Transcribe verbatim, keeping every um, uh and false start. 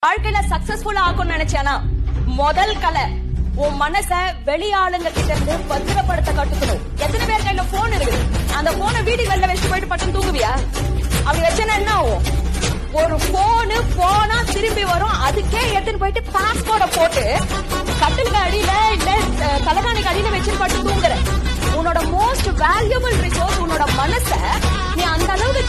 வாழ்க்கையில சக்சஸ்ஃபுல்லா ஆகும்னு நினைச்சானா முதல் கலை உன் மனச வெளியாளுங்க கிட்ட இருந்து பத்திரப்படுத்த கட்டுக்கணும். எத்தனை பேர் கையில போன் இருக்குது, அந்த போனை வீடு வெளில வச்சுட்டு போயிட்டு பட்டம் தூங்குவியா? அப்படி வச்சனா என்ன ஆகும்? ஒரு போனு போனா திரும்பி வரும். அதுக்கே எடுத்துன்னு போயிட்டு பாஸ்போர்ட போட்டு கட்டிலுக்கு அடியில இல்ல தலகாணிக்கு அடியில வச்சுட்டு பட்டு தூங்குற. உன்னோட மோஸ்ட் வேல்யூபிள் ரிசோர்ஸ் உன்னோட மனச நீ அந்த அளவுக்கு